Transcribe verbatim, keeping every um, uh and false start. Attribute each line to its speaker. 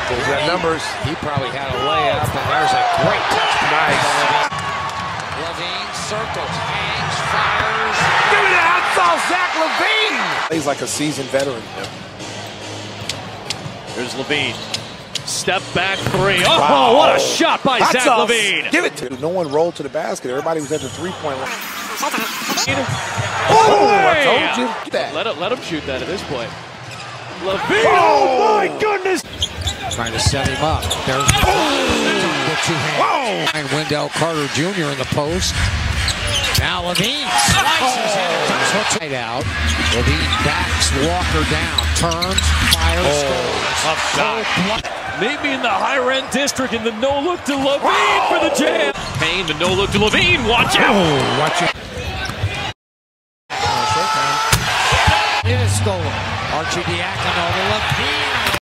Speaker 1: Those are numbers.
Speaker 2: He probably had a layup, and there's a great touch.
Speaker 1: Nice.
Speaker 2: Lavine circles, hangs, fires.
Speaker 1: Give me the hot sauce, Zach Lavine. He's like a seasoned veteran.
Speaker 3: There's Lavine. Step back three. Oh,
Speaker 1: Wow.
Speaker 3: what a shot by
Speaker 1: Hot
Speaker 3: Zach
Speaker 1: sauce.
Speaker 3: Lavine.
Speaker 1: Give it to him. No one rolled to the basket. Everybody was at the three-point line.
Speaker 3: Oh,
Speaker 1: I told you. Get that.
Speaker 3: Let, it, let him shoot that at this point. Lavine. Oh, my goodness.
Speaker 2: Trying to set him up. There's the two hands. And Wendell Carter Junior in the post. Now Lavine slices oh. it. Comes hooks right out. Lavine backs Walker down. Turns. Fires.
Speaker 3: Oh,
Speaker 2: scores.
Speaker 3: tough shot. Meet me in the higher end district in the no look to Lavine for the jam. Payne, the no look to Lavine. Watch out.
Speaker 1: Oh, watch it.